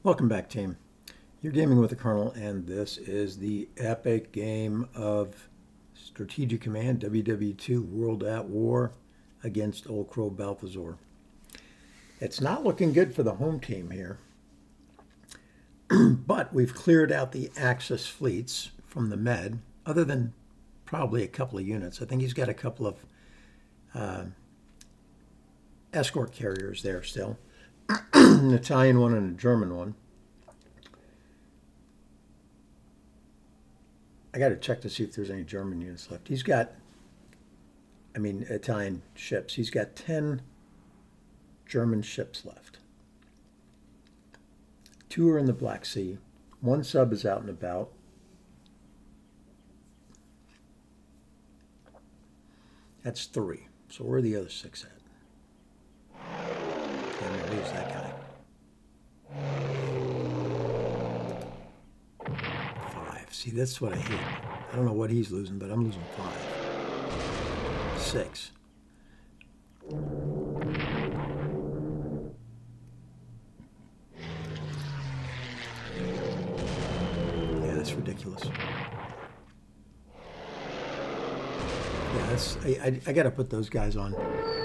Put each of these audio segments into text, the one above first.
Welcome back, team. You're gaming with the Colonel, and this is the epic game of Strategic Command WW2 World at War against Old Crow Balthazar. It's not looking good for the home team here, but we've cleared out the Axis fleets from the Med, other than probably a couple of units. I think he's got a couple of escort carriers there still. An Italian one and a German one. I got to check to see if there's any German units left. He's got, Italian ships. He's got 10 German ships left. 2 are in the Black Sea. 1 sub is out and about. That's 3. So where are the other 6 at? I'm going to lose that guy. 5. See, that's what I hate. I don't know what he's losing, but I'm losing 5. 6. Yeah, that's ridiculous. Yeah, that's I got to put those guys on.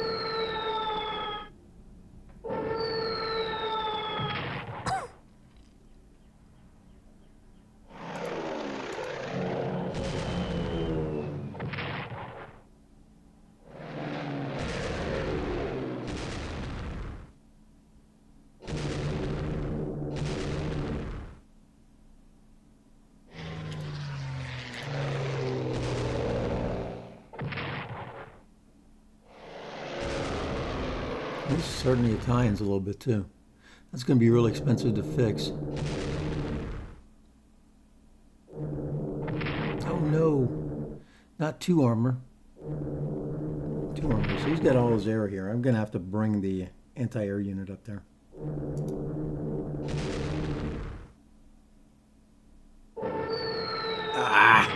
This is hurting the Italians a little bit too. That's going to be really expensive to fix. Oh no, not 2 armor. 2 armor. So he's got all his air here. I'm going to have to bring the anti-air unit up there. Ah!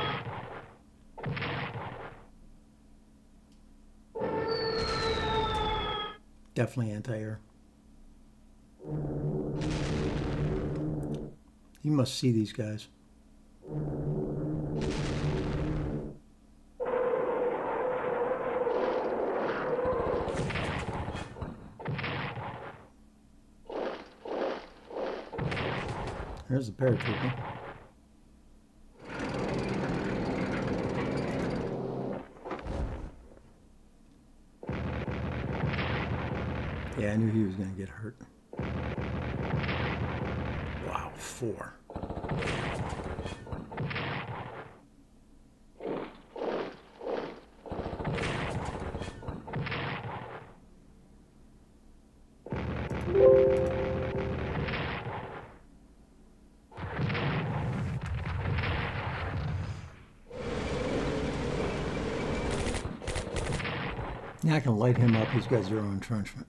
Definitely anti-air. You must see these guys. There's the paratrooper. Yeah, I knew he was going to get hurt. Wow, 4. Now I can light him up. He's got 0 entrenchment.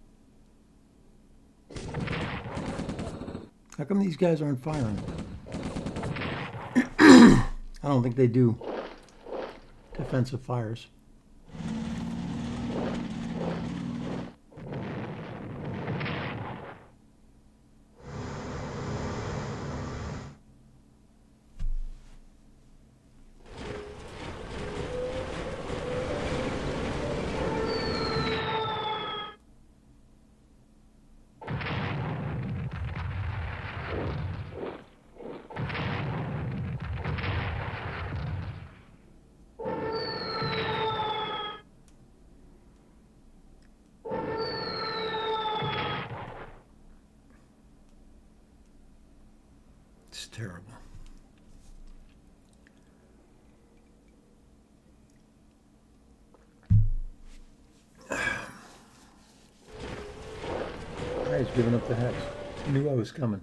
How come these guys aren't firing? I don't think they do defensive fires. It's terrible. He's giving up the hex. He knew I was coming.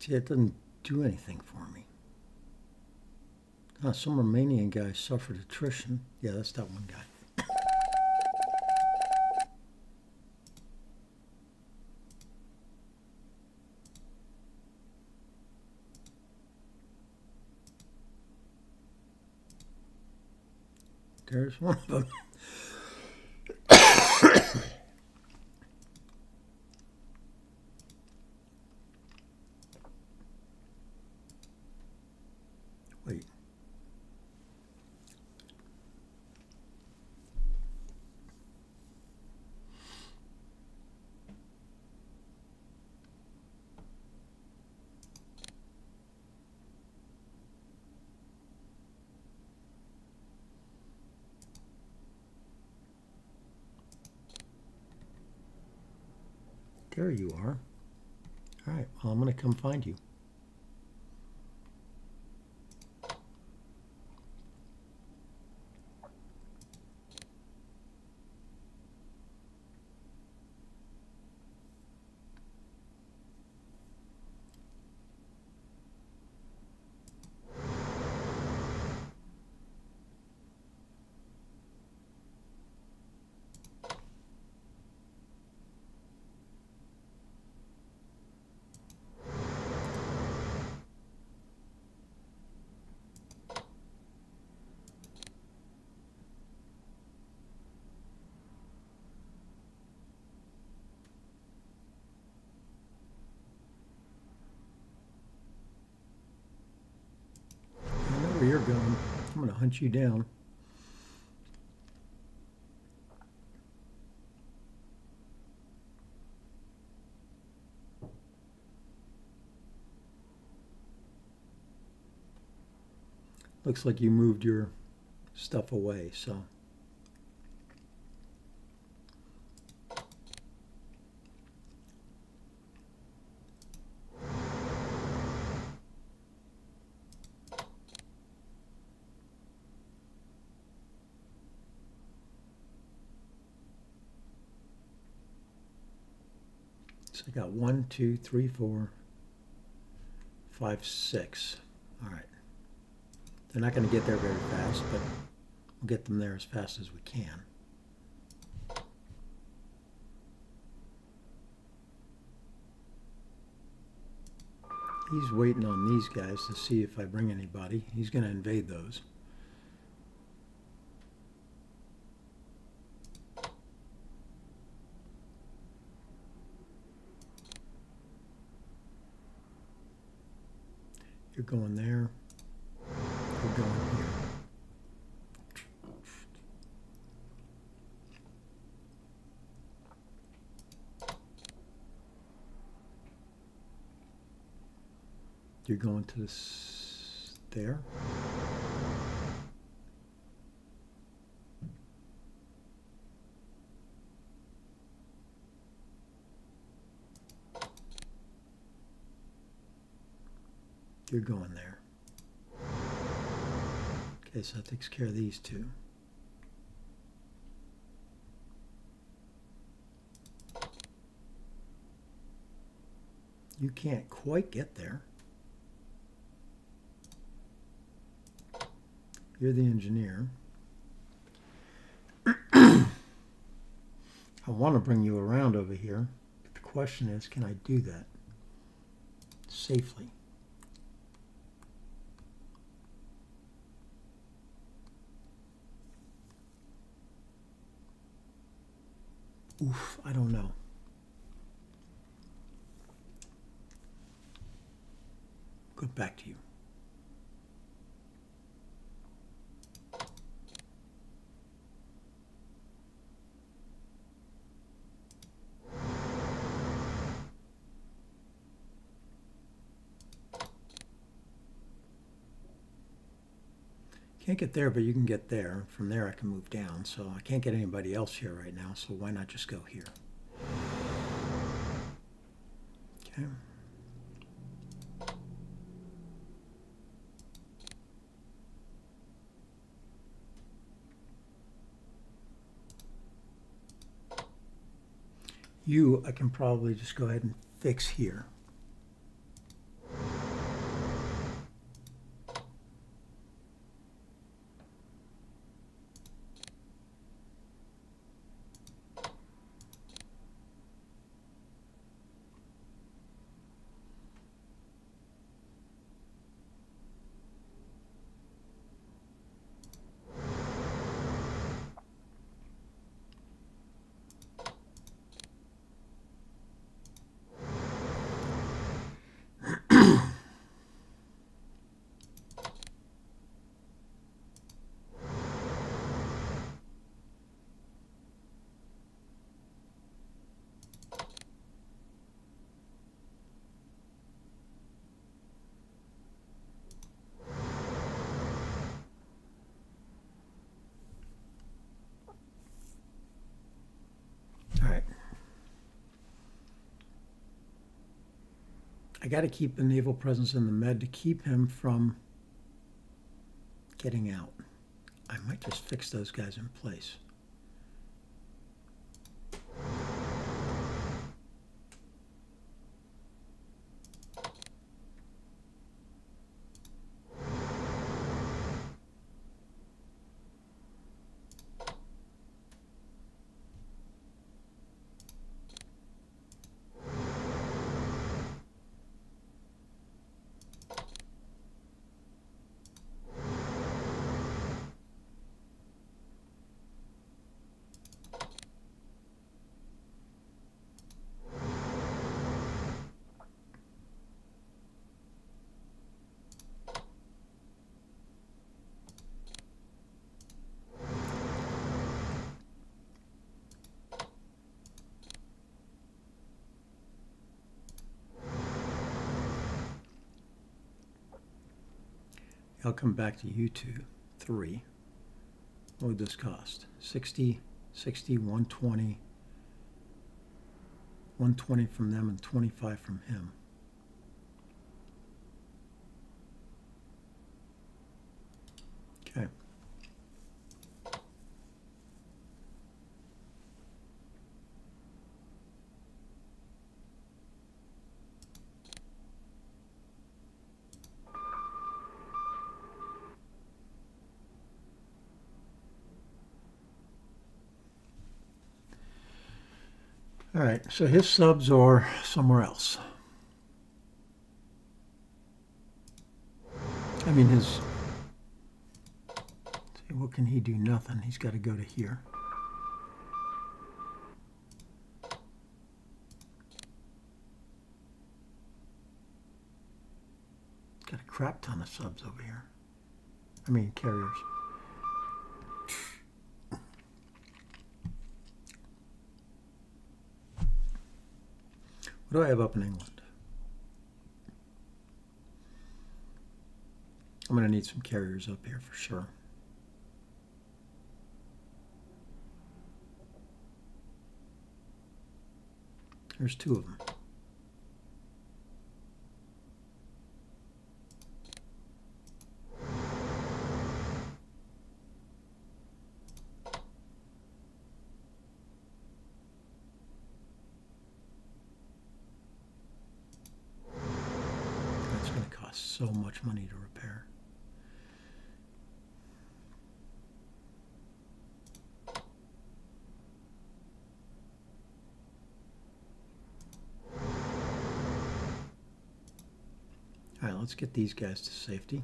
See, it doesn't do anything for me. Some Romanian guy suffered attrition. Yeah, that's that one guy. There's one of them. Wait. There you are. All right, well, I'm going to come find you. I know where you're going. I'm going to hunt you down. Looks like you moved your stuff away, so. So I got 1, 2, 3, 4, 5, 6. All right. They're not going to get there very fast, but we'll get them there as fast as we can. He's waiting on these guys to see if I bring anybody. He's going to invade those. You're going there. You're going here. You're going to this there. You're going there. Okay, so that takes care of these two. You can't quite get there. You're the engineer. I want to bring you around over here. But the question is, can I do that safely? Oof, I don't know. Go back to you. Can't get there, but you can get there. From there I can move down, so I can't get anybody else here right now, so why not just go here? Okay. You, I can probably just go ahead and fix here. I got to keep a naval presence in the med to keep him from getting out. I might just fix those guys in place. I'll come back to you two, 3. What would this cost? 60, 60, 120. 120 from them and 25 from him. Okay. All right, so his subs are somewhere else. I mean, see, what can he do? Nothing. He's got to go to here. Got a crap ton of subs over here. I mean, carriers. What do I have up in England? I'm going to need some carriers up here for sure. There's 2 of them. That's going to cost so much money to repair. All right, let's get these guys to safety.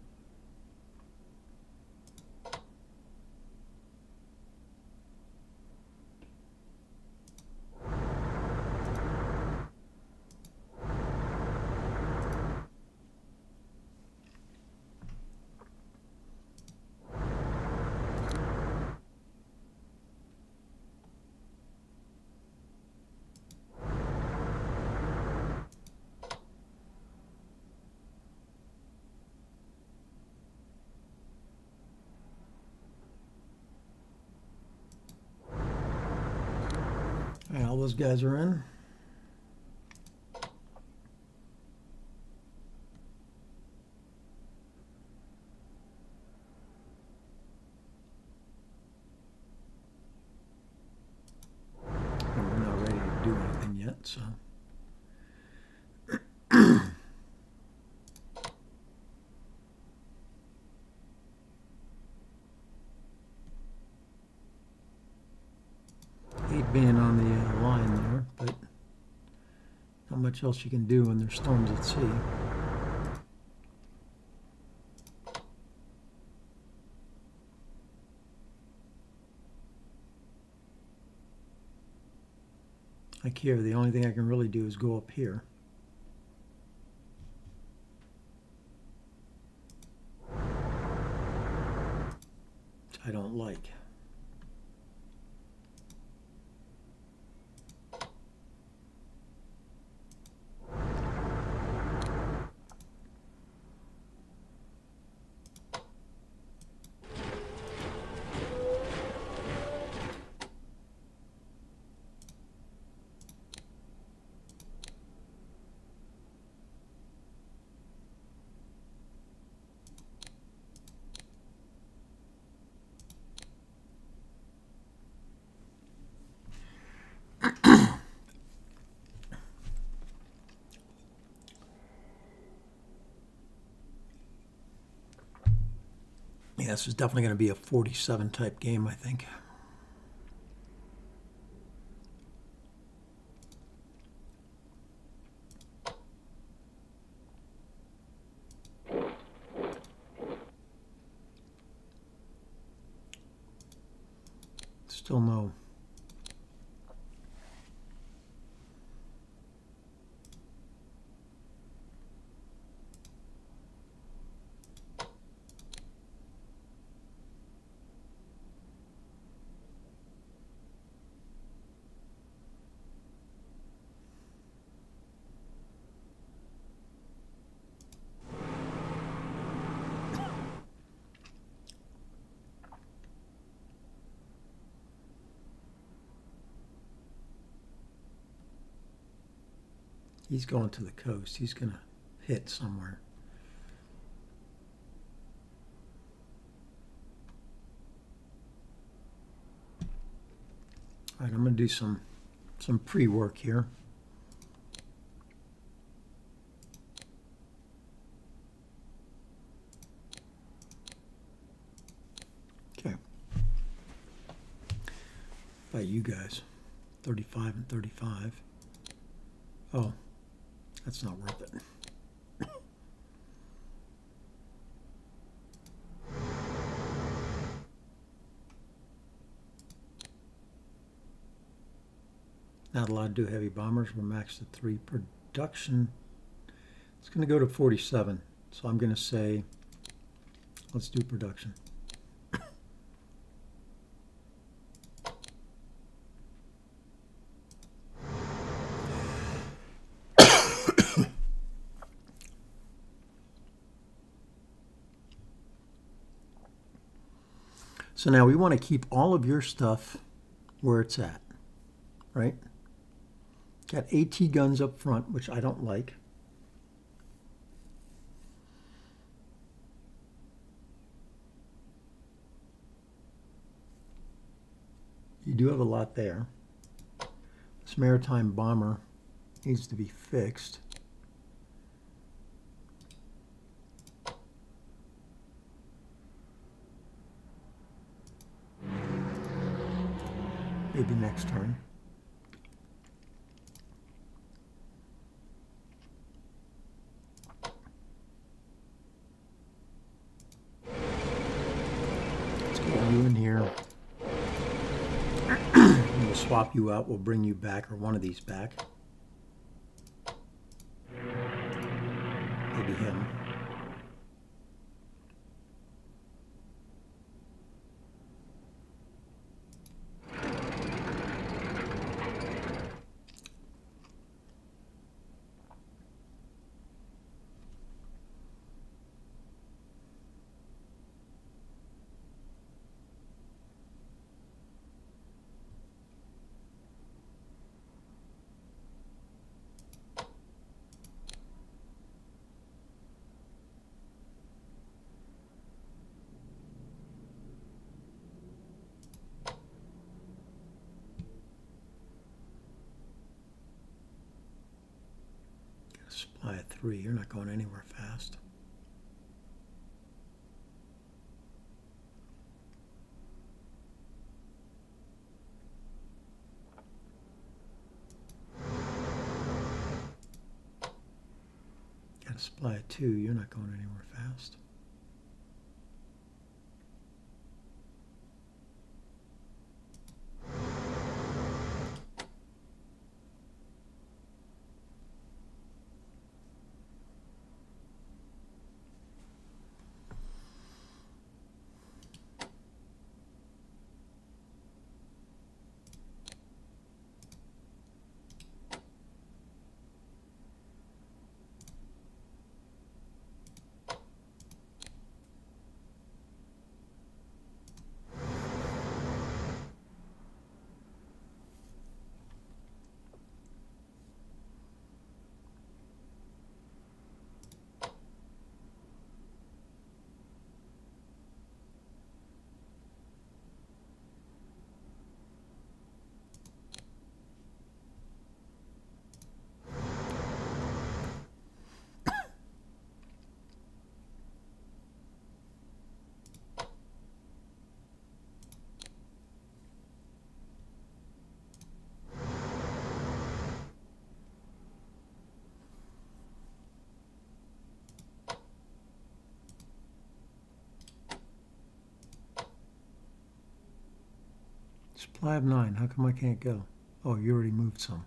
All right, all those guys are in. And we're not ready to do anything yet, so. Being on the line there, but not much else you can do when there's storms at sea. Like here, the only thing I can really do is go up here. Which I don't like. Yeah, this is definitely going to be a 47 type game, I think. Still no. He's going to the coast. He's going to hit somewhere. All right, I'm going to do some pre-work here. Okay. How about you guys? 35 and 35. Oh, that's not worth it. Not allowed to do heavy bombers. We're maxed at 3. Production, it's going to go to 47. So I'm going to say, let's do production. So now we want to keep all of your stuff where it's at, right? Got AT guns up front, which I don't like. You do have a lot there. This maritime bomber needs to be fixed. Maybe next turn. Let's get you in here. We'll swap you out. We'll bring you back, or one of these back. Maybe him. Supply at 3. You're not going anywhere fast. Got a supply at 2. You're not going anywhere fast. Supply of 9. How come I can't go? Oh, you already moved some.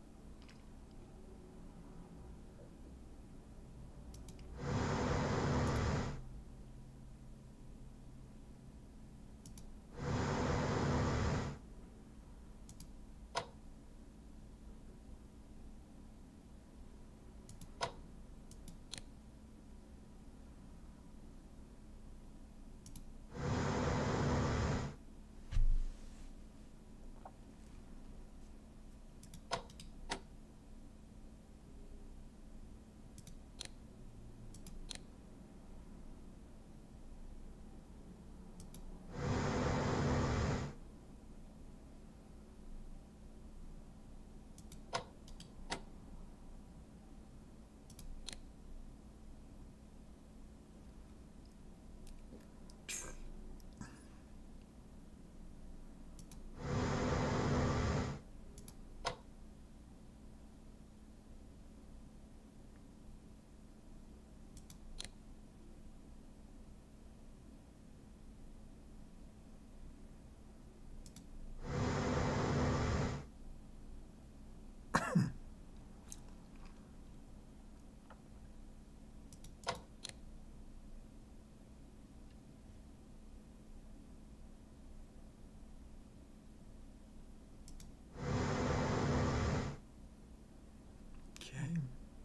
Okay.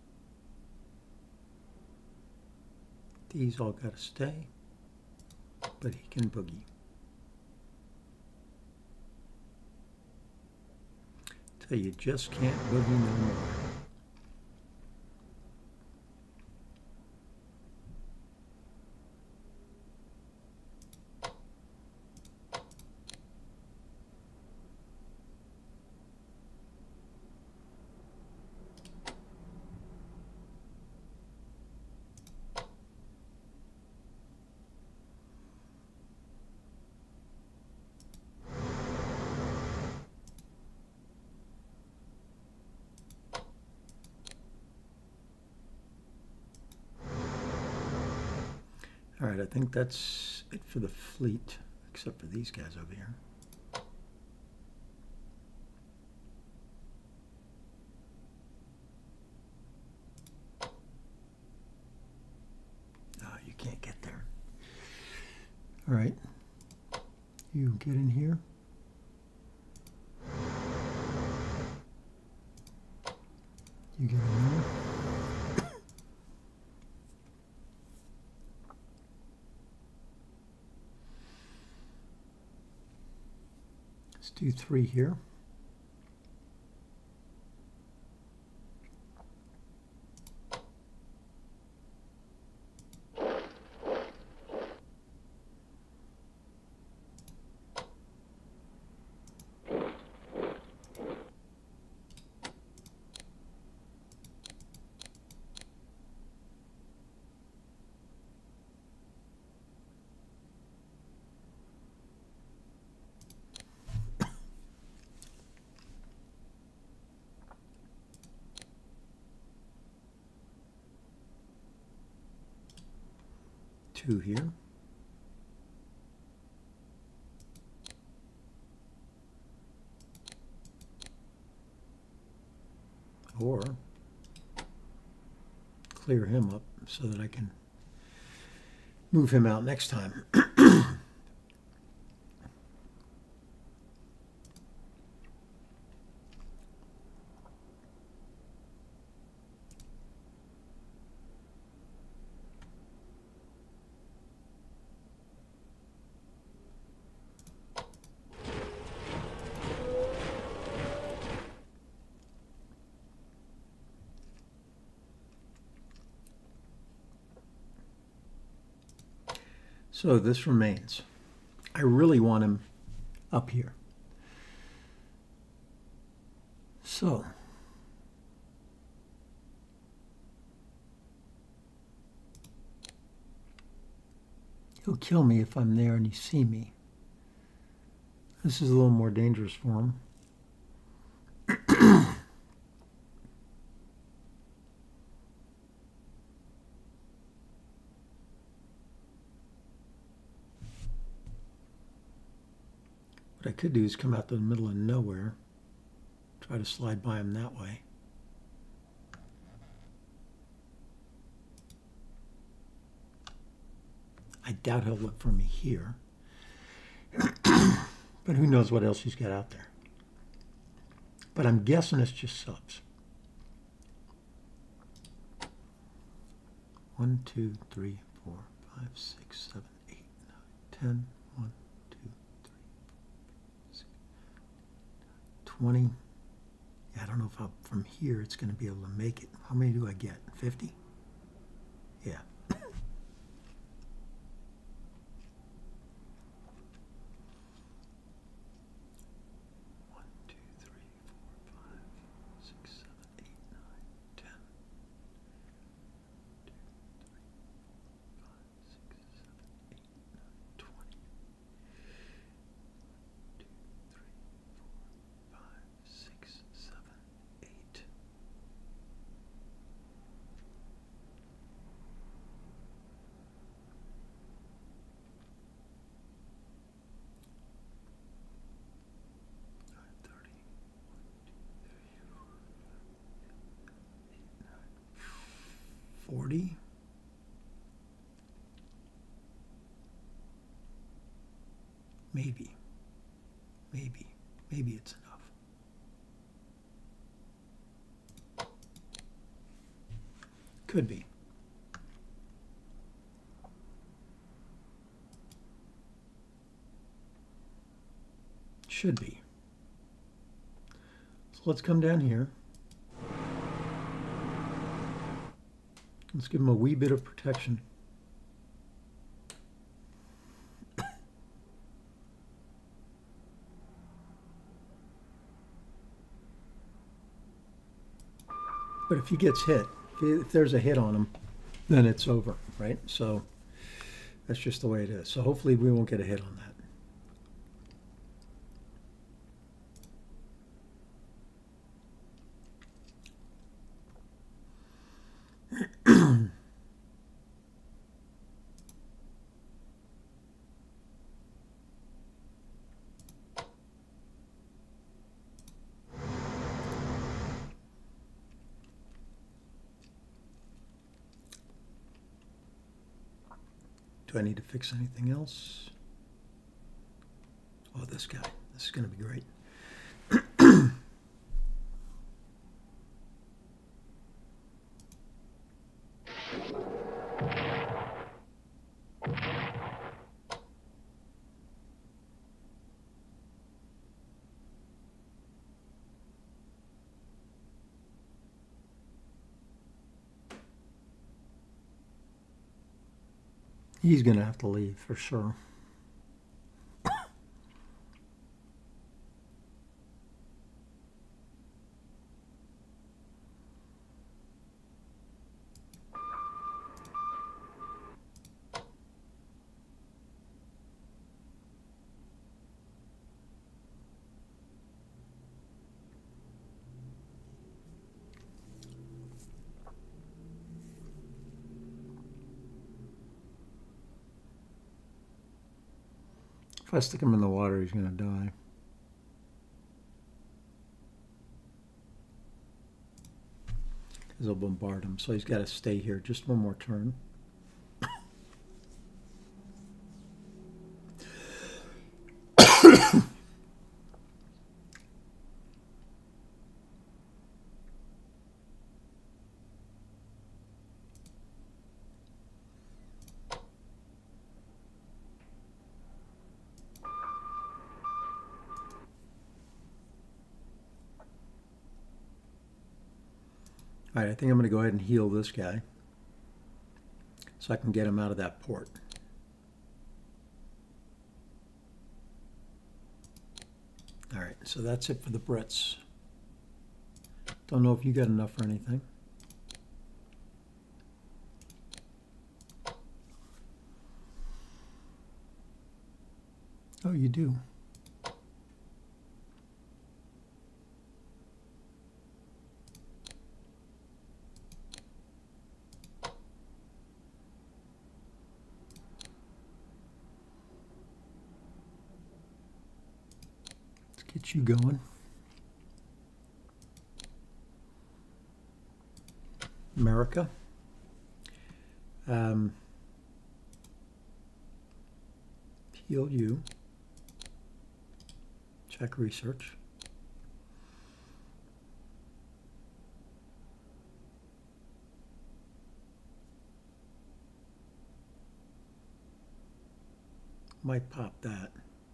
These all got to stay, but he can boogie. So you just can't boogie no more. All right, I think that's it for the fleet, except for these guys over here. Oh, you can't get there. All right, you get in here. You get in there. Let's do 3 here. Two here. Or clear him up so that I can move him out next time. So this remains. I really want him up here. So he'll kill me if I'm there and you see me. This is a little more dangerous for him. What I could do is come out to the middle of nowhere, try to slide by him that way. I doubt he'll look for me here. But who knows what else he's got out there. But I'm guessing it's just subs. 1, 2, 3, 4, 5, 6, 7, 8, 9, 10. 1, 2, 3, 4, 6, 20. Yeah, I don't know if from here it's going to be able to make it. How many do I get? 50? Yeah. 40. Maybe it's enough. Could be. Should be. So let's come down here. Let's give him a wee bit of protection. But if he gets hit, if there's a hit on him, then it's over, right? So that's just the way it is. So hopefully we won't get a hit on that. Do I need to fix anything else? Oh, this guy. This is going to be great. He's going to have to leave for sure. If I stick him in the water, he's going to die. Because I'll bombard him. So he's got to stay here just one more turn. All right, I think I'm going to go ahead and heal this guy so I can get him out of that port. All right, so that's it for the Brits. Don't know if you got enough for anything. Oh, you do. Get you going. America. Heal you. Check research. Might pop that.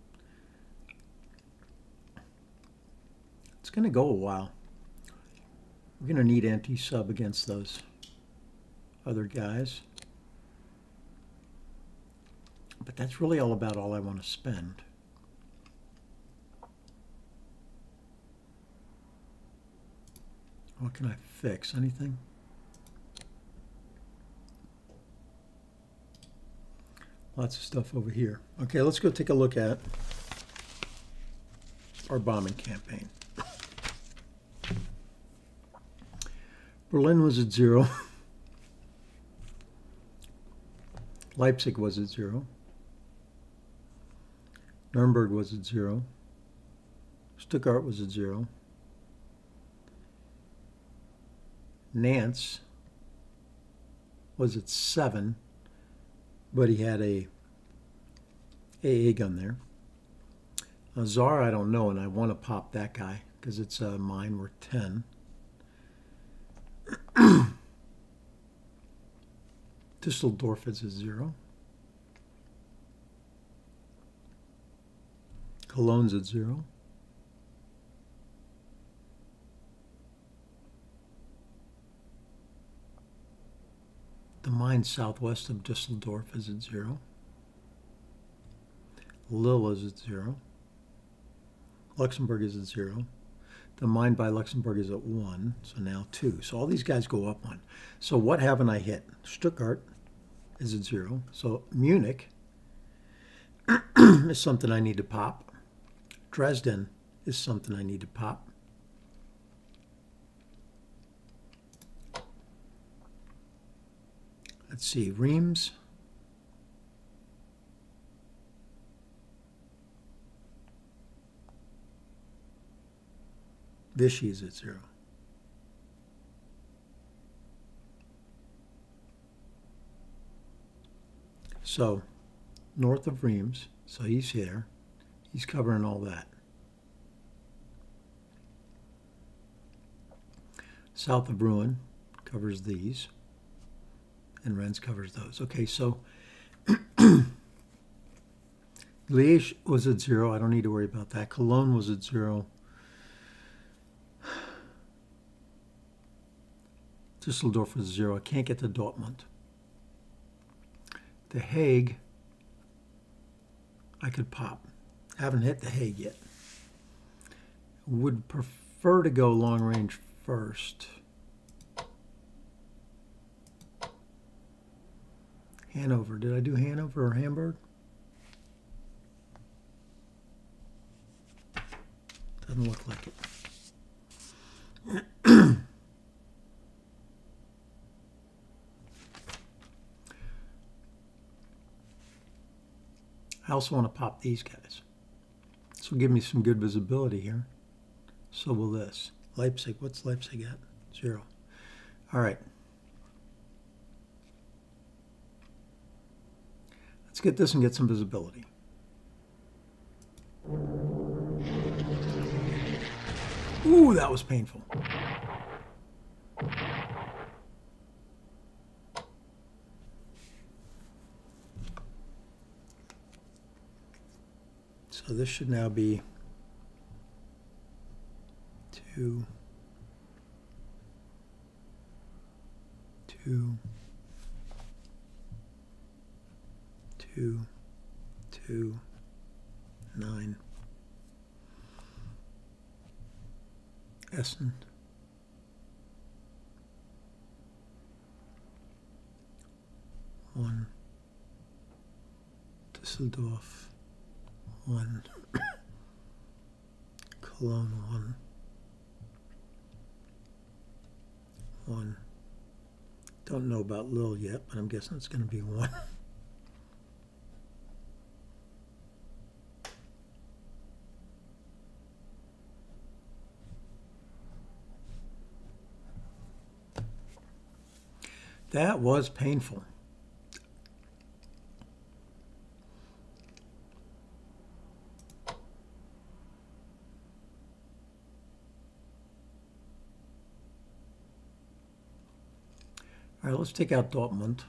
It's going to go a while. We're going to need anti-sub against those other guys. But that's really all about all I want to spend. What can I fix? Anything? Lots of stuff over here. Okay, let's go take a look at our bombing campaign. Berlin was at 0. Leipzig was at 0. Nuremberg was at 0. Stuttgart was at 0. Nantes was at 7, but he had a AA gun there. Czar, I don't know, and I want to pop that guy because it's mine worth 10. Düsseldorf is at 0. Cologne's at 0. The mine southwest of Düsseldorf is at 0. Lille is at 0. Luxembourg is at 0. The mine by Luxembourg is at 1, so now 2. So all these guys go up 1. So what haven't I hit? Stuttgart is at 0. So Munich is something I need to pop. Dresden is something I need to pop. Let's see, Reims. Vichy is at 0. So, north of Reims, so he's here. He's covering all that. South of Rouen covers these. And Rennes covers those. Okay, so Liège was at 0. I don't need to worry about that. Cologne was at 0. Düsseldorf was 0. I can't get to Dortmund. The Hague, I could pop. Haven't hit The Hague yet. Would prefer to go long range first. Hanover. Did I do Hanover or Hamburg? Doesn't look like it. I also want to pop these guys. This will give me some good visibility here. So will this. Leipzig. What's Leipzig at? 0. All right. Let's get this and get some visibility. Ooh, that was painful. So this should now be 2, 2, 2, 2, 9. Essen. One. Düsseldorf. 1. Cologne 1. 1. Don't know about Lille yet, but I'm guessing it's going to be 1. That was painful. All right, let's take out Dortmund.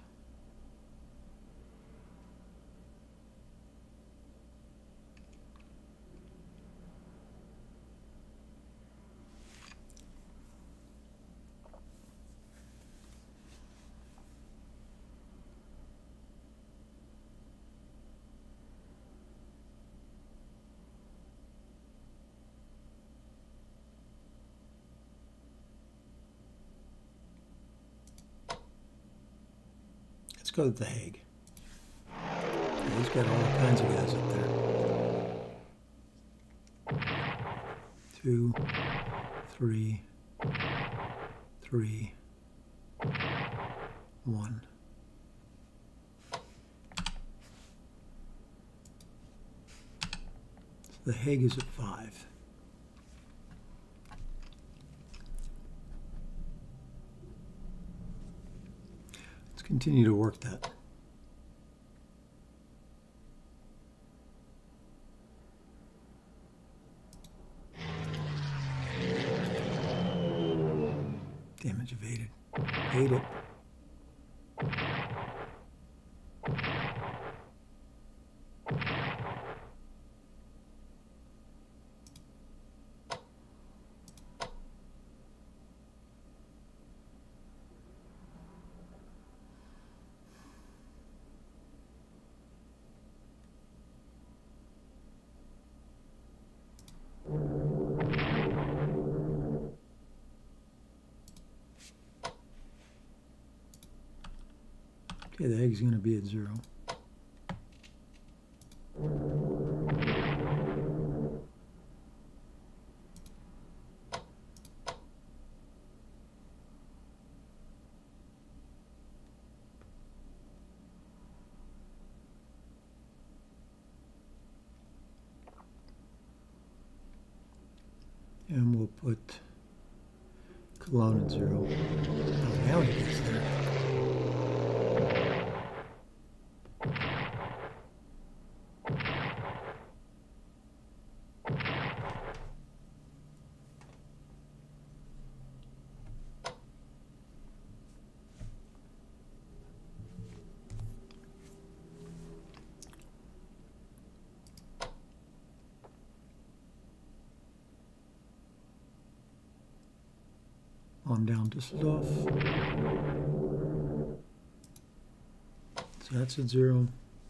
Let's go to The Hague. He's got all kinds of guys up there. 2, 3, 3, 1. So The Hague is at 5. Let's continue to work that. Damage evaded. Hate it. Okay, The Hague's going to be at 0. And we'll put Cologne at 0. Oh, now he gets there. On down to Düsseldorf. So that's at 0.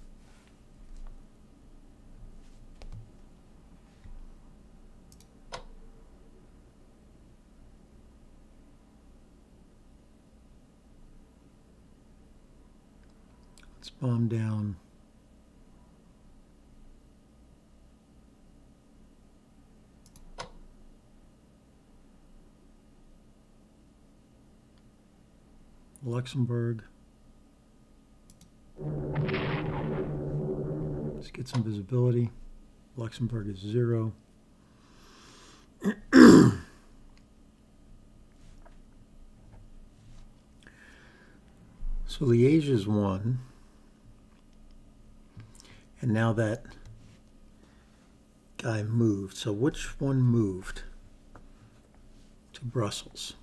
Let's bomb down Luxembourg. Let's get some visibility. Luxembourg is 0. So Liège is 1. And now that guy moved. So which one moved to Brussels?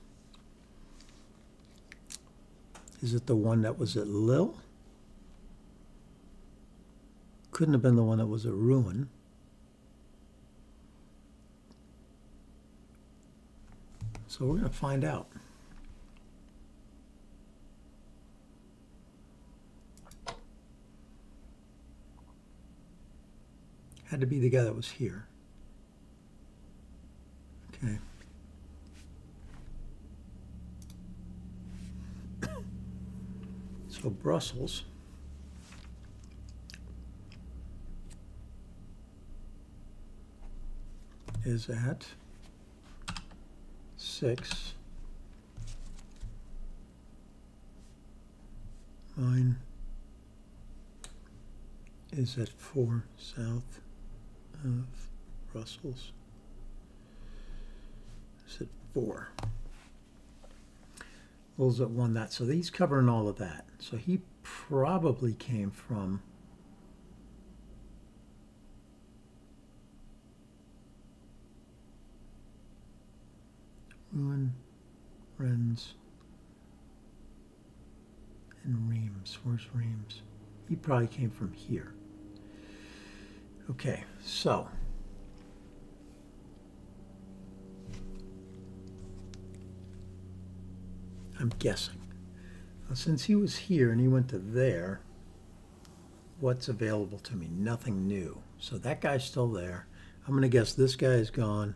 Is it the one that was at Lille? Couldn't have been the one that was at Rouen. So we're going to find out. Had to be the guy that was here. Okay. So Brussels is at 6. Mine is at 4 south of Brussels. It's at 4. Wolves that won that. So he's covering all of that. So he probably came from Ruin, Rennes, and Reims. Where's Reims? He probably came from here. Okay, so I'm guessing. Now, since he was here and he went to there, what's available to me? Nothing new. So that guy's still there. I'm going to guess this guy is gone.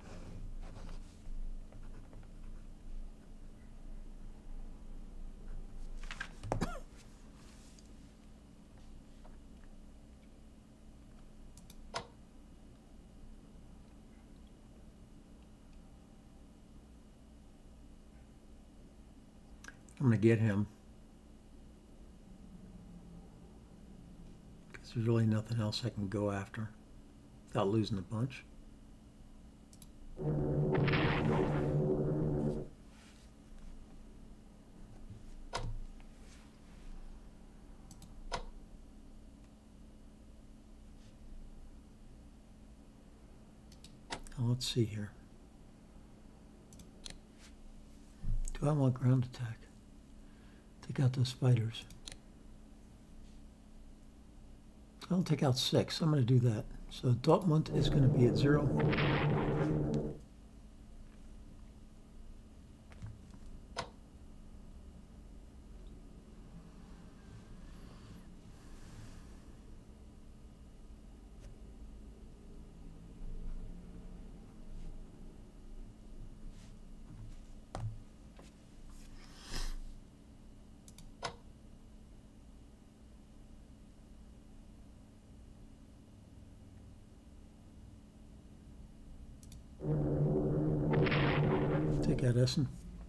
I'm going to get him because there's really nothing else I can go after without losing a bunch. Now let's see here. Do I want ground attack? Take out those fighters. I'll take out 6. I'm going to do that. So Dortmund is going to be at 0. Take out Essen.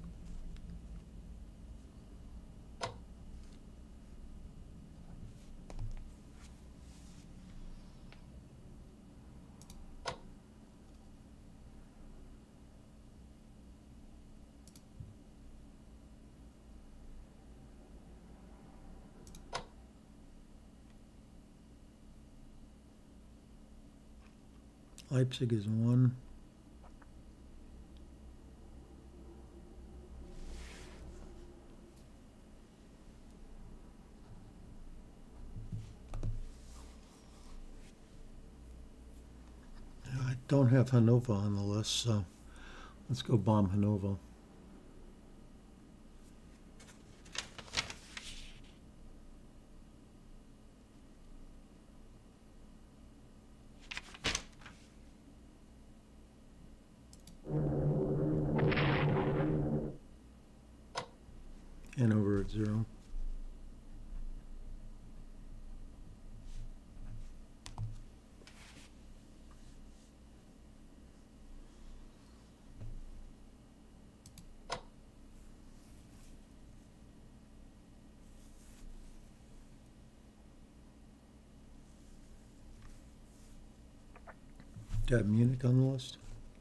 Leipzig is 1. I don't have Hanover on the list, so let's go bomb Hanover. Hanover at 0. Do I have Munich on the list?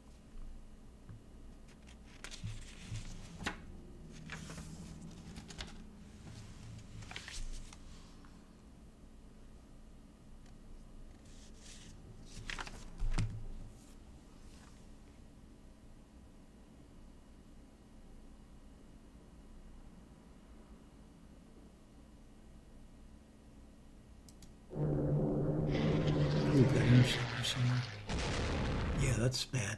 We've got interceptor somewhere. Yeah, that's bad.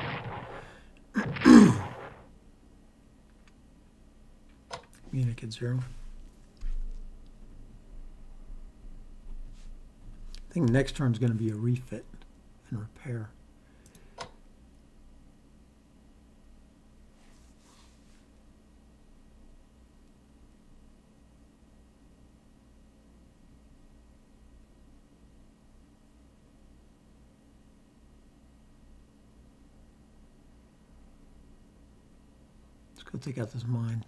Munich at 0. I think next turn is going to be a refit and repair. Let's go take out this mine.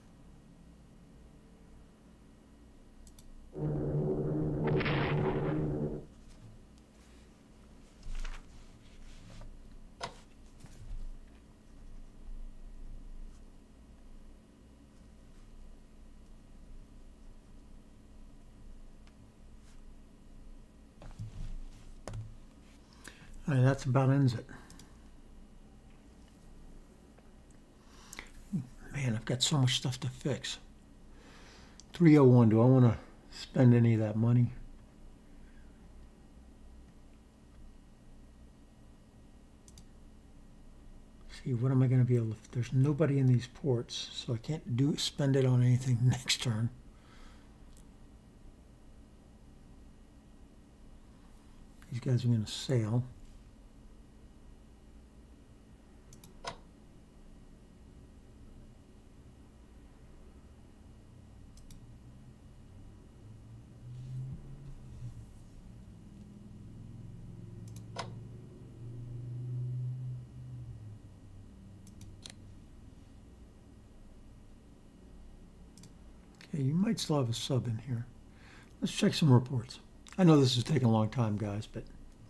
All right, that's about ends it. Man, I've got so much stuff to fix. 301, do I want to spend any of that money? See, what am I going to be able to... There's nobody in these ports, so I can't spend it on anything next turn. These guys are going to sail. Okay, you might still have a sub in here. Let's check some reports. I know this is taking a long time, guys, but...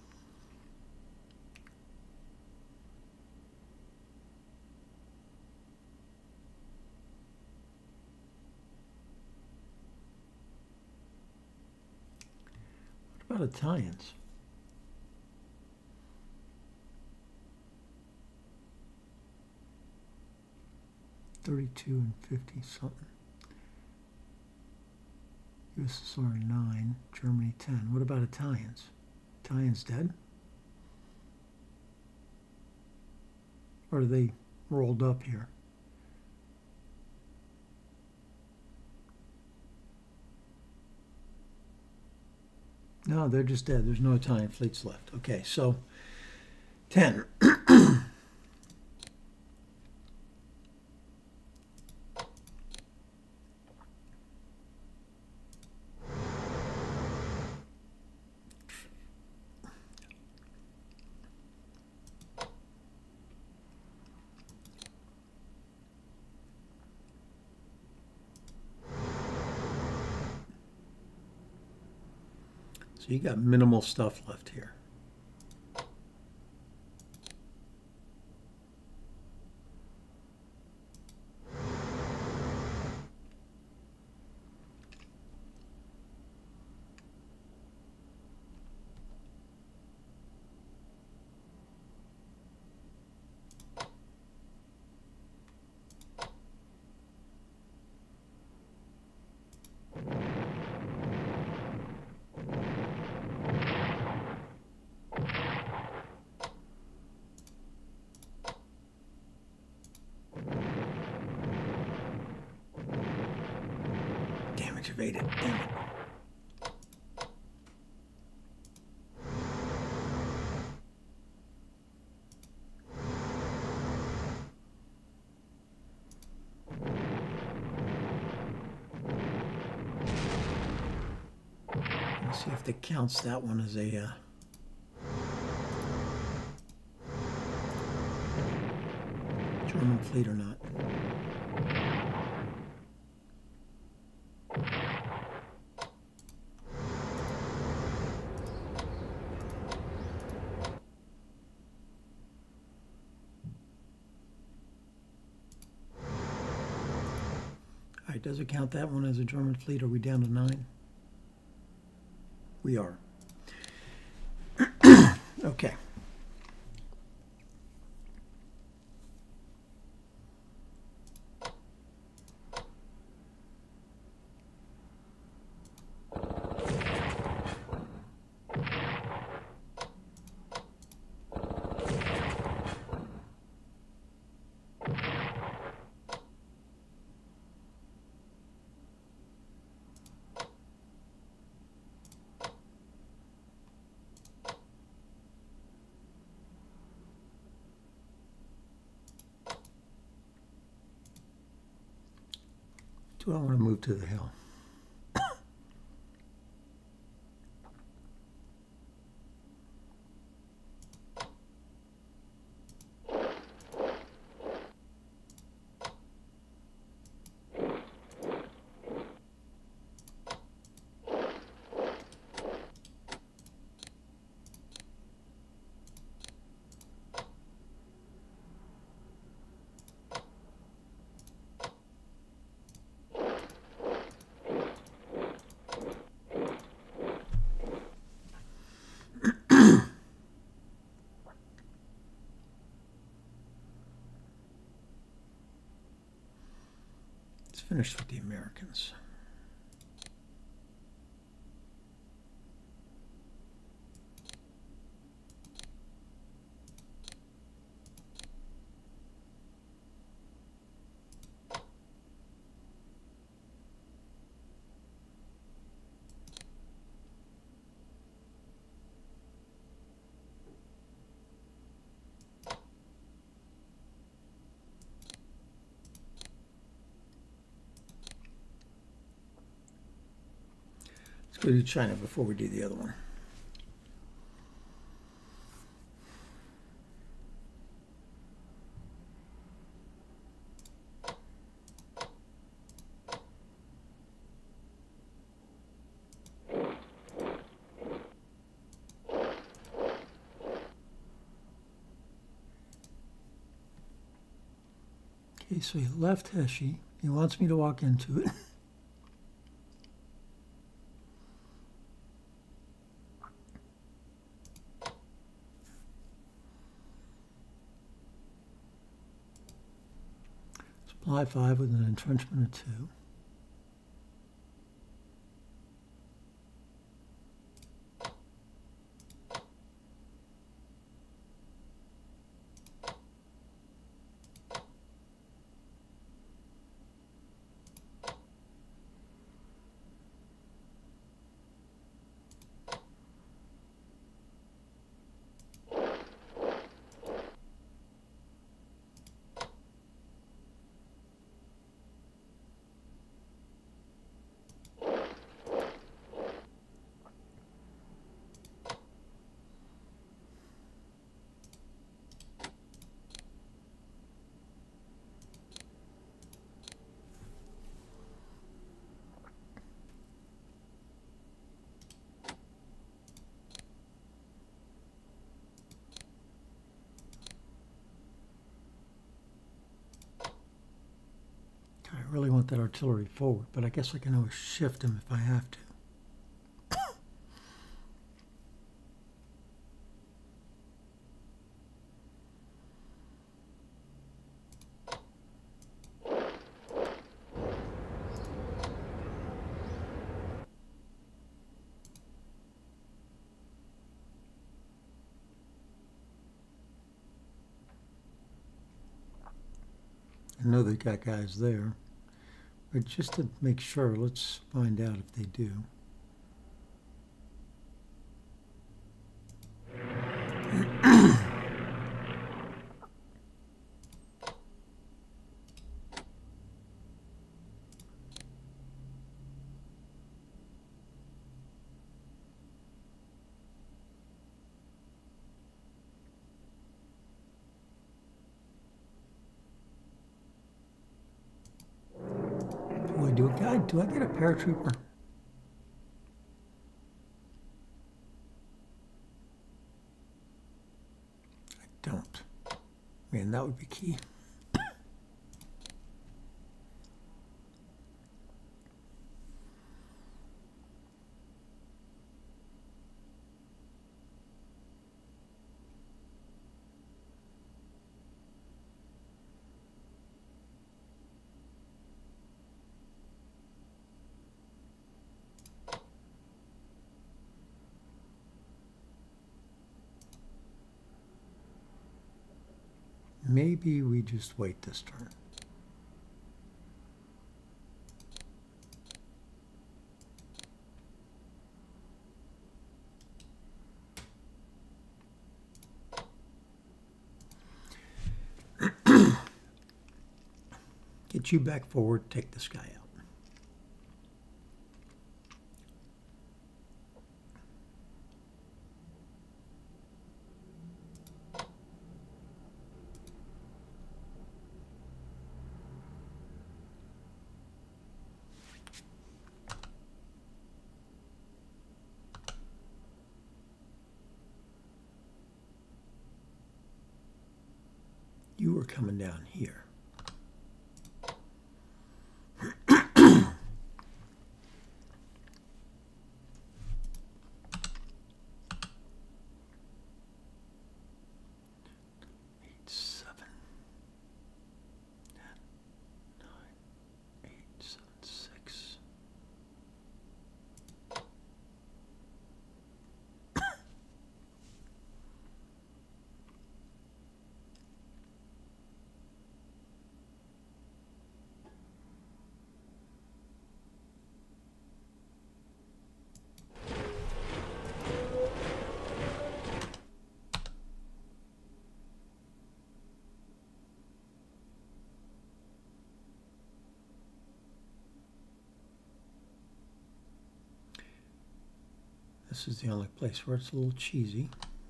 What about Italians? $32 and $50 something. USSR 9, Germany 10. What about Italians? Italians dead? Or are they rolled up here? No, they're just dead. There's no Italian fleets left. Okay, so 10. So you got minimal stuff left here. Damage evaded. Damn it. Let's see if that counts that one as a German fleet or not. All right, does it count that one as a German fleet? Are we down to 9? We are. Okay. Do I want to move to the hill? Let's finish with the Americans. Let's go to China before we do the other one. Okay, so he left Heshy. He wants me to walk into it. Supply 5 with an entrenchment of 2. I really want that artillery forward, but I guess I can always shift him if I have to. I know they got guys there, but just to make sure, let's find out if they do. Do I get a paratrooper? I don't. Man, that would be key. Maybe we just wait this turn. Get you back forward, take this guy out. You were coming down here. Eight, 7, 10, 9, 8, This is the only place where it's a little cheesy.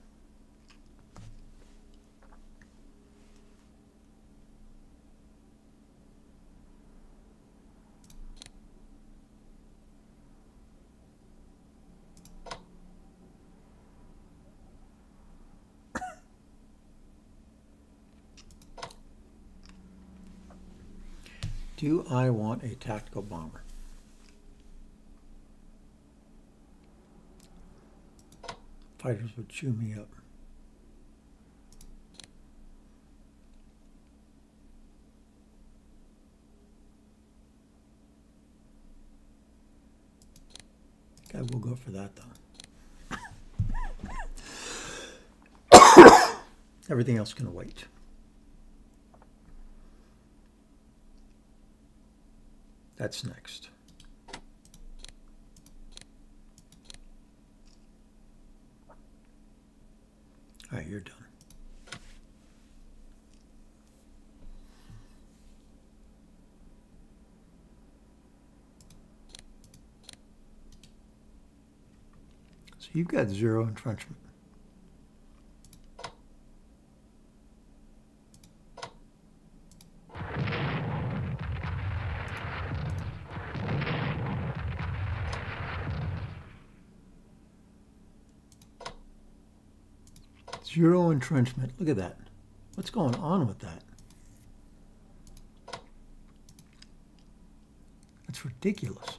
Do I want a tactical bomber? Fighters would chew me up. I think I will go for that though. Everything else can wait. That's next. All right, you're done. So you've got 0 entrenchment. Zero entrenchment. Look at that. What's going on with that? That's ridiculous.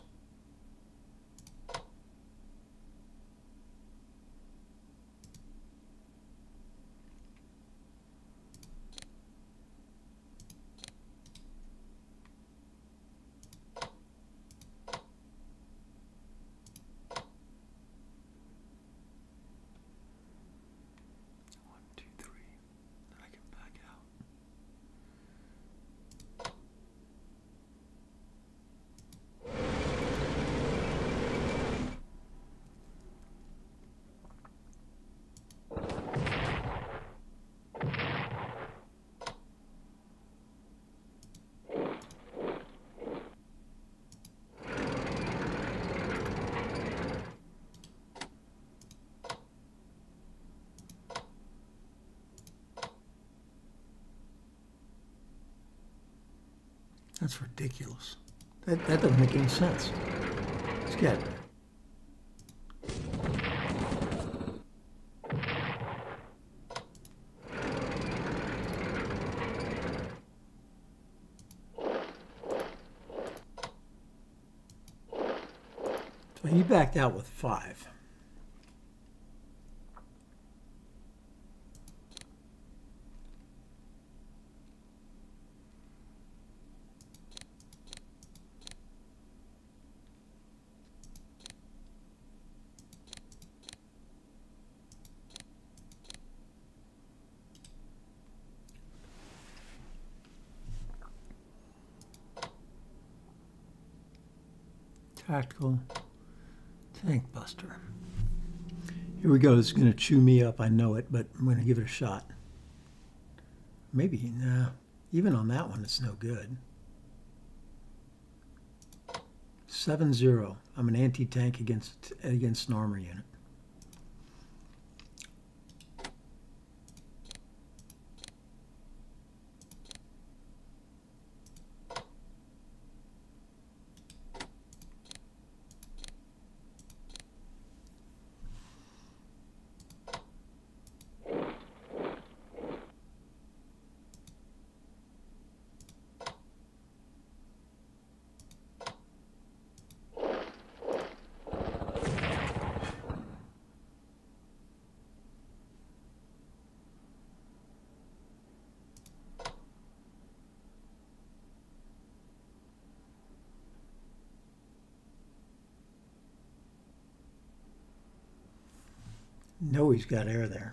That's ridiculous. That doesn't make any sense. Let's get it. So he backed out with 5. Tactical tank buster. Here we go. This is going to chew me up. I know it, but I'm going to give it a shot. Maybe, nah. Even on that one, it's no good. 7-0. I'm an anti-tank against an armor unit. No, he's got air there.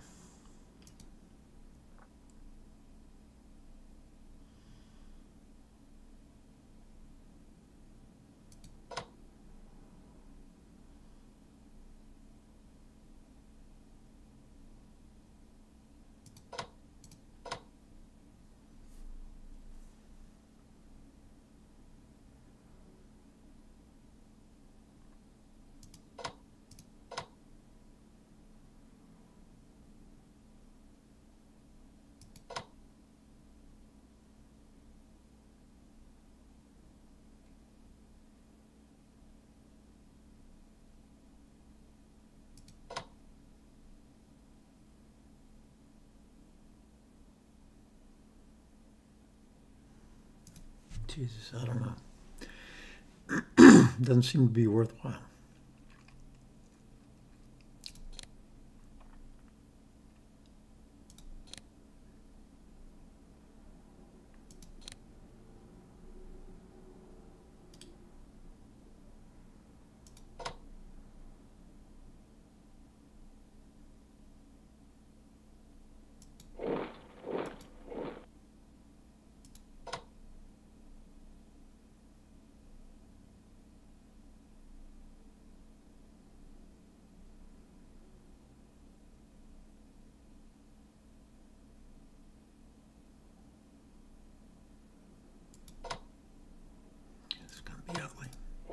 Jesus, I don't know. Doesn't seem to be worthwhile. It's going to be ugly.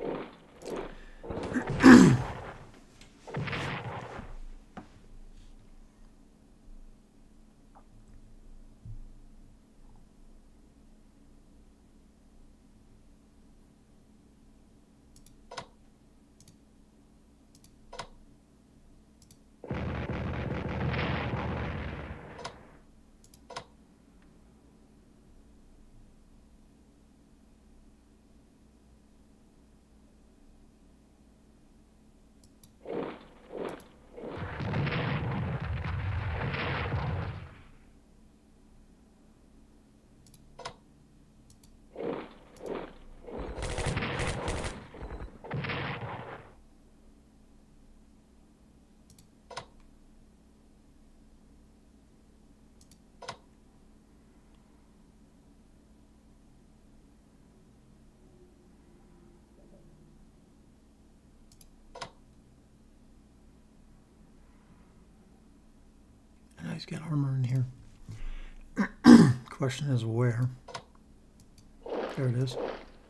He's got armor in here. Question is where? There it is.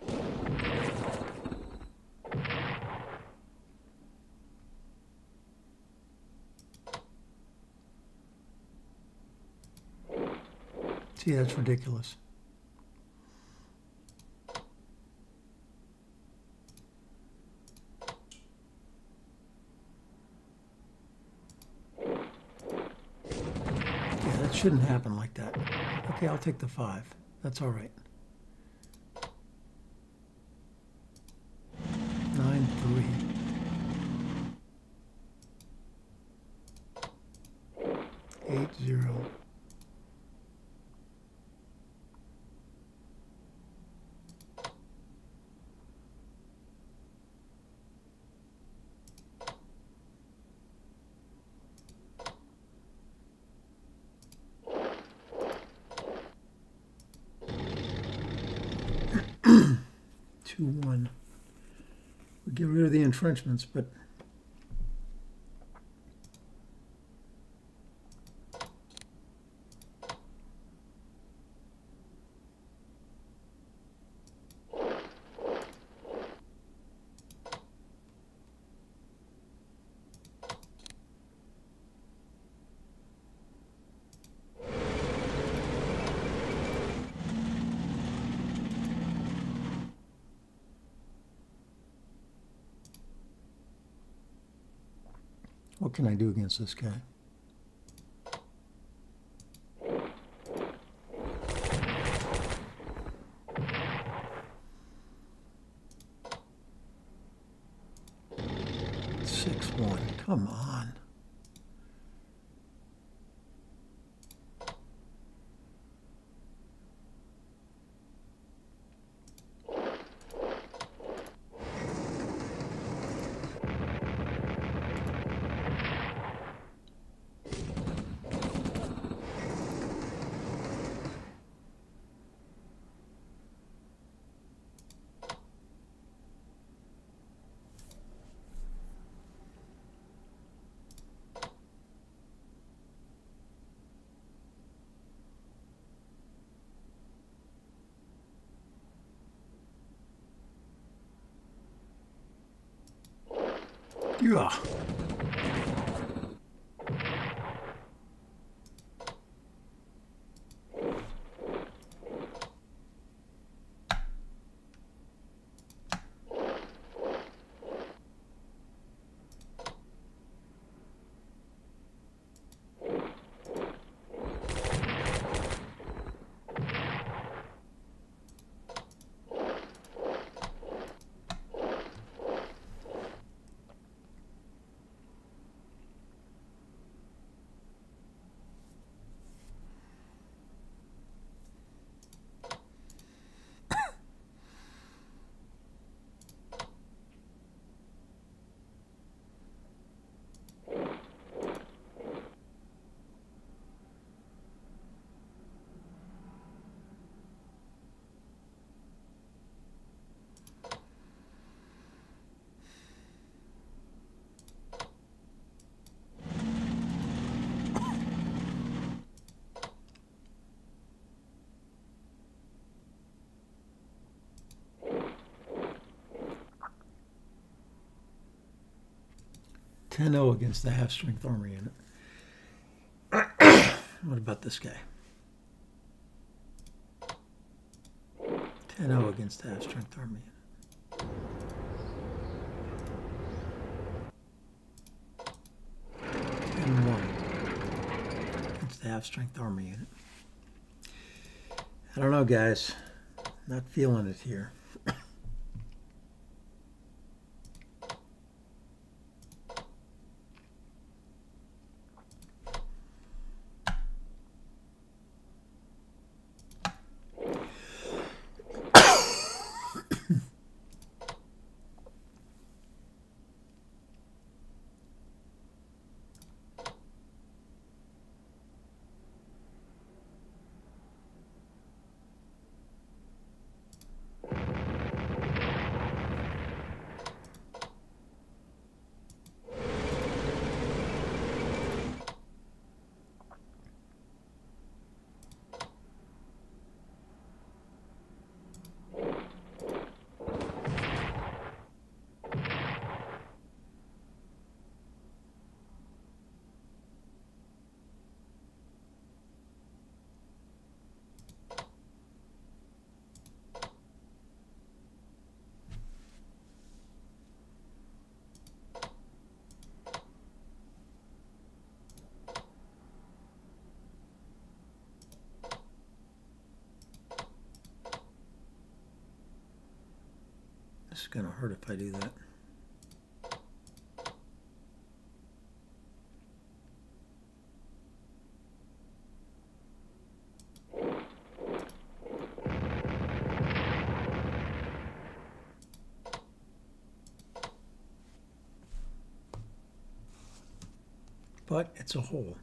See, that's ridiculous. Shouldn't happen like that. Okay, I'll take the 5. That's all right. 9-3. 8-0. One. We get rid of the entrenchments, but what can I do against this guy? Come on. Yeah. 10-0 against the half-strength armor unit. What about this guy? 10-0 against the half-strength armor unit. 10-1 against the half-strength armor unit. I don't know, guys. Not feeling it here. This is going to hurt if I do that. But it's a hole.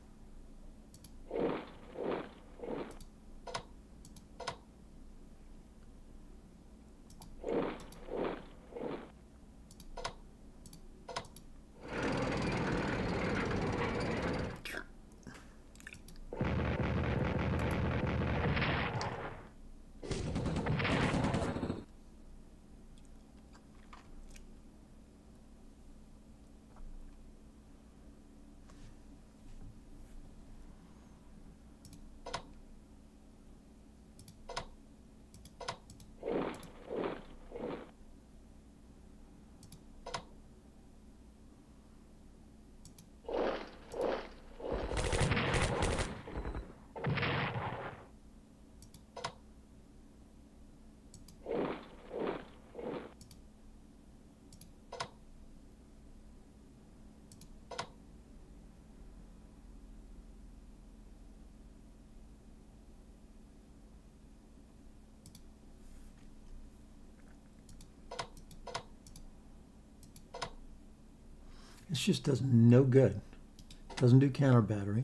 This just does no good. Doesn't do counter battery.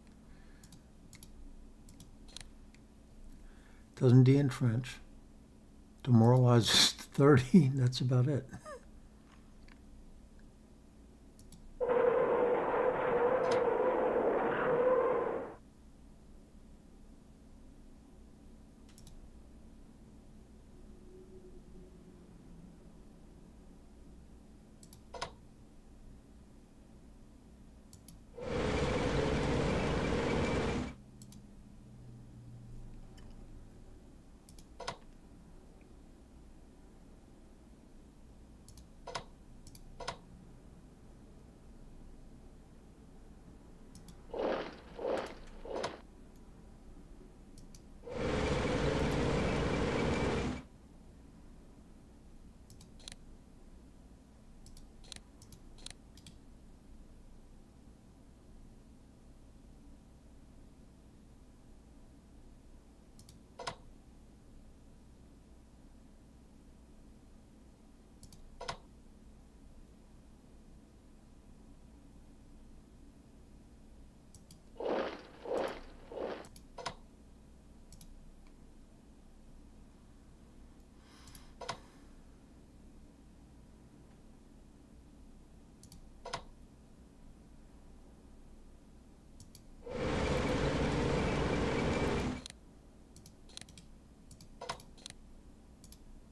Doesn't de-entrench. Demoralizes 30. That's about it.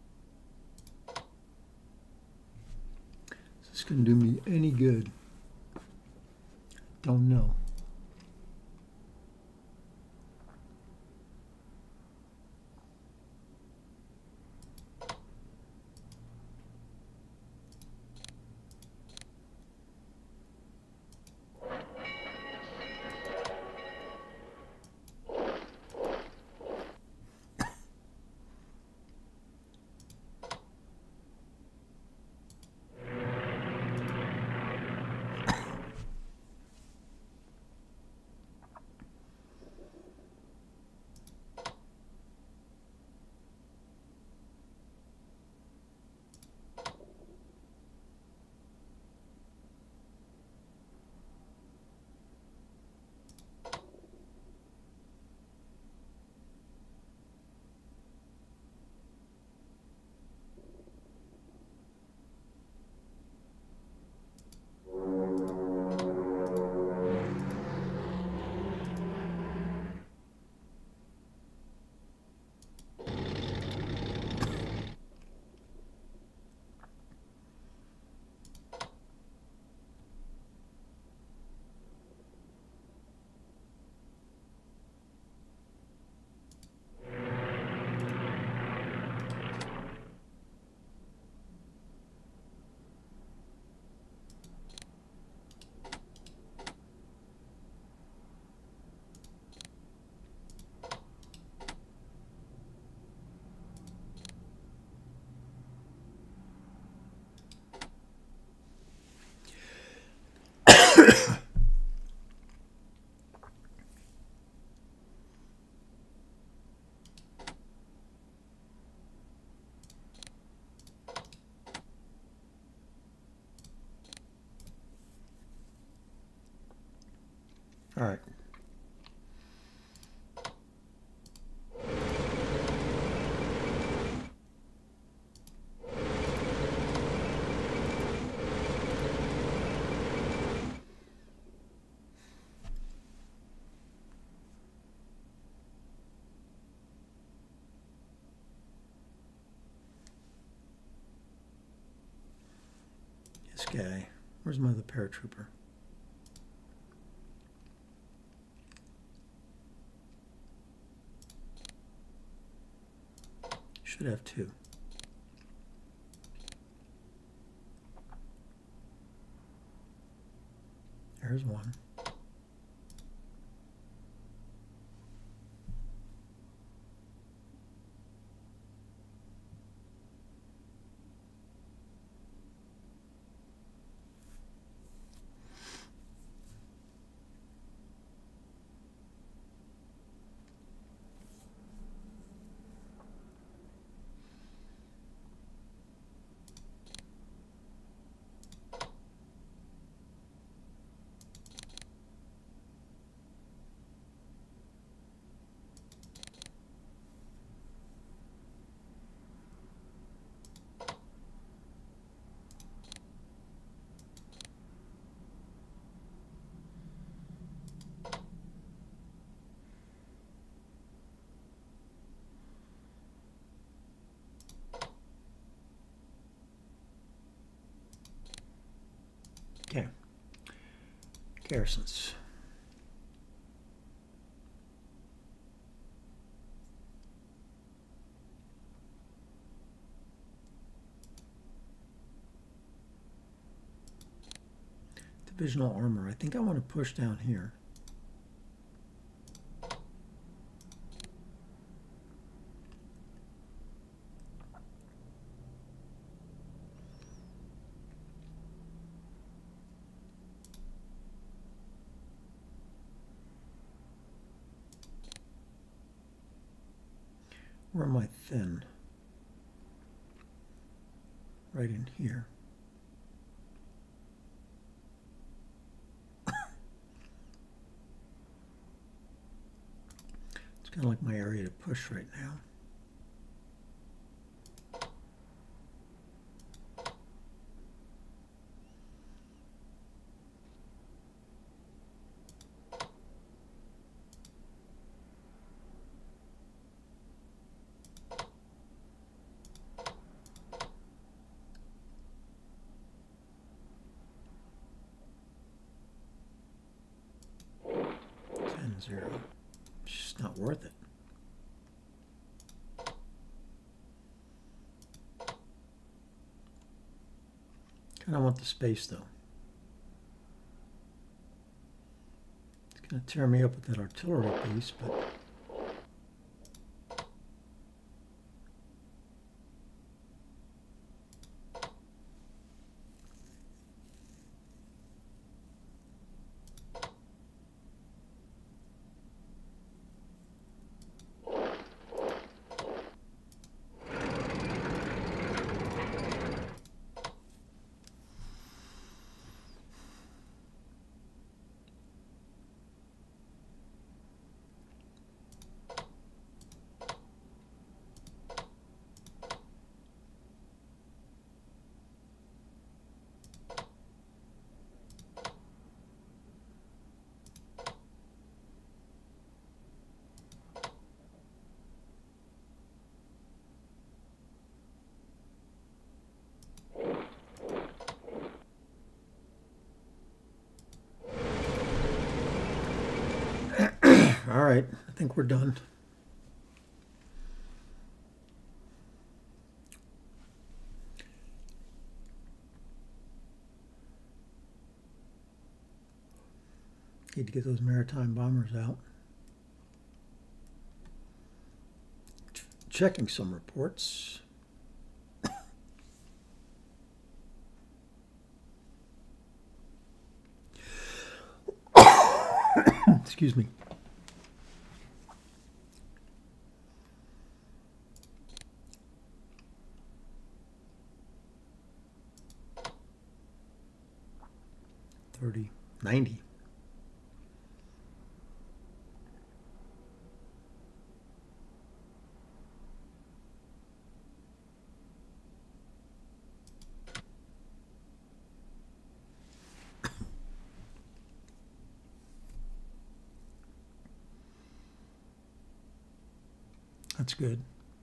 This couldn't do me any good. Oh no. All right. This guy. Where's my other paratrooper? Should have two. There's one. Okay. Garrisons. Divisional armor. I think I want to push down here. Where am I thin? Right in here. It's kind of like my area to push right now. 0. It's just not worth it. Kind of want the space though. It's going to tear me up with that artillery piece, but all right, I think we're done. Need to get those maritime bombers out. Checking some reports. Excuse me. $30.90. That's good.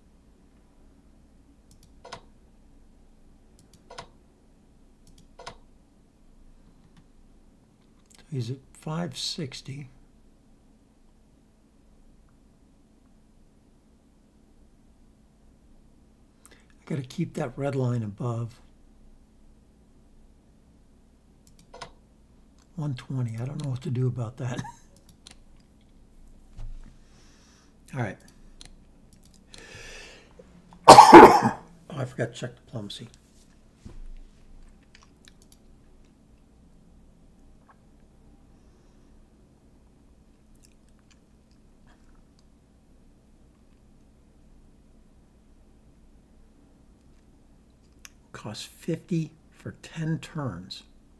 So he's at 560. I got to keep that red line above 120. I don't know what to do about that. All right. Oh, I forgot to check diplomacy. Costs 50 for 10 turns.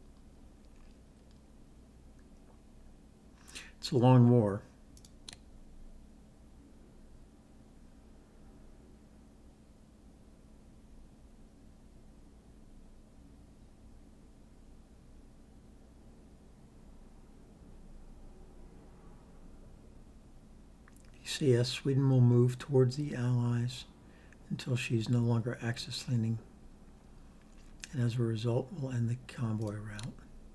It's a long war. Yes, Sweden will move towards the Allies until she's no longer Axis leaning, and as a result will end the convoy route.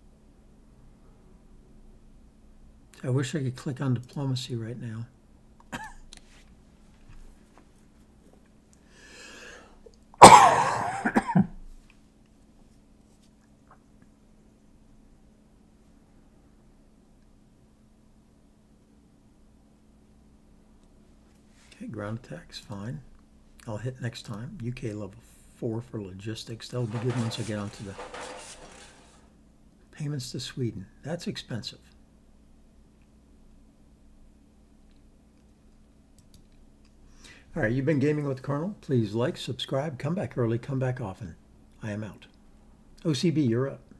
I wish I could click on diplomacy right now. Ground attack's fine. I'll hit next time. UK level 4 for logistics. That'll be good once I get onto the payments to Sweden. That's expensive. All right, you've been gaming with the Colonel. Please like, subscribe, come back early, come back often. I am out. OCB, you're up.